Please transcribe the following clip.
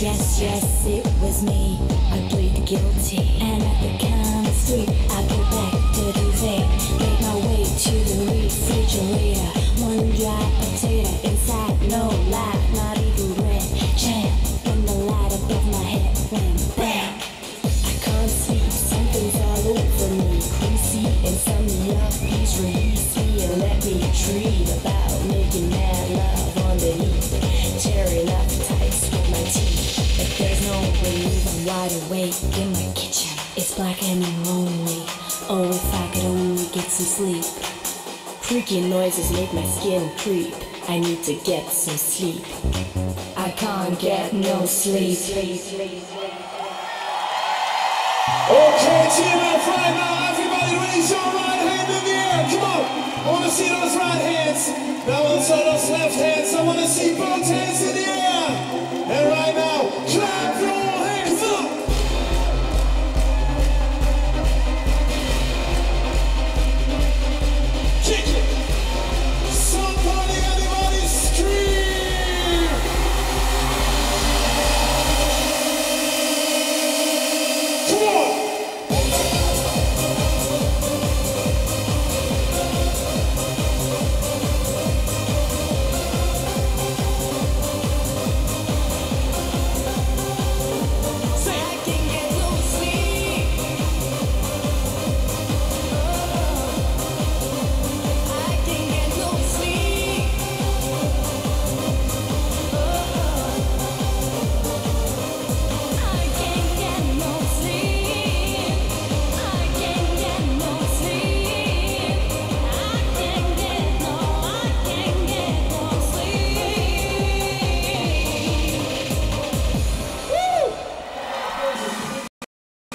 Yes, yes, it was me. I plead guilty. And at the count of three, I go back to the duvet. Make my way to the refrigerator. One dry potato inside, no light, not even red. Jam, when the light above my head went bang. I can't sleep, something's all over me. Greasy insomnia, please release me and let me dream about making mad love underneath. Tearing up tights with my teeth. If there's no relief, I'm wide awake in my kitchen. It's black and lonely. Oh, if I could only get some sleep. Creaky noises make my skin creep. I need to get some sleep. I can't get no sleep. Okay, TMF right now. Everybody raise your right hand in the air. Come on. I want to see those right hands. Now also those left hands. I want to see both hands in the